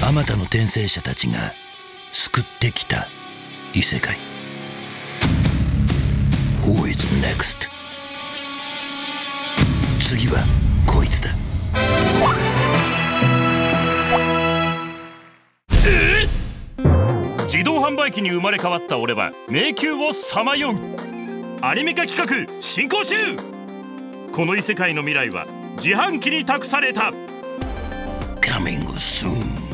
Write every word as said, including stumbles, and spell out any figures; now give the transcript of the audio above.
あまたの転生者たちが救ってきた異世界。 Who is next? 次はこいつだ。 えー、自動販売機に生まれ変わった俺は迷宮をさまよう。アニメ化企画進行中。この異世界の未来は自販機に託された。 Coming soon.